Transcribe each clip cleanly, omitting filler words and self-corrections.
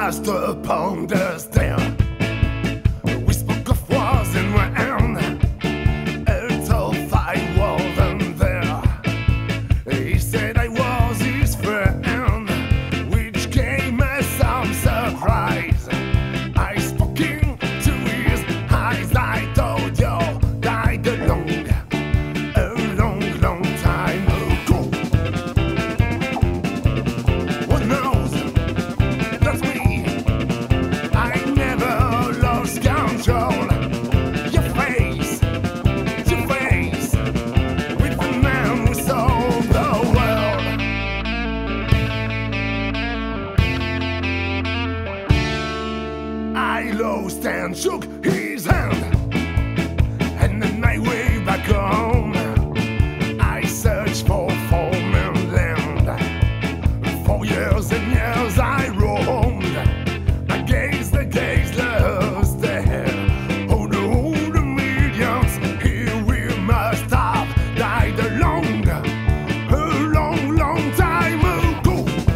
passed upon the stair. We spoke of wars and when a tall fight wasn't there. He said I was his friend, which came as some surprise. I spoke into his eyes, I told you died a long time ago. Who knows? That's me. I never lost control. Your face, with the man who sold the world. I lost and shook his hand, and then I way back home. I searched for foreign land. For years and years I roamed against the gazeless there. Oh no, the millions here we must have died a long time ago.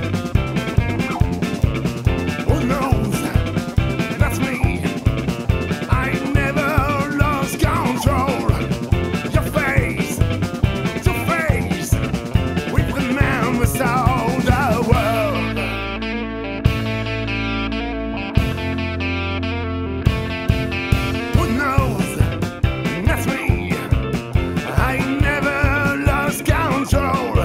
Who knows? That's me. I never lost control. Your face, with the man who sold the world. Who knows? That's me. I never lost control.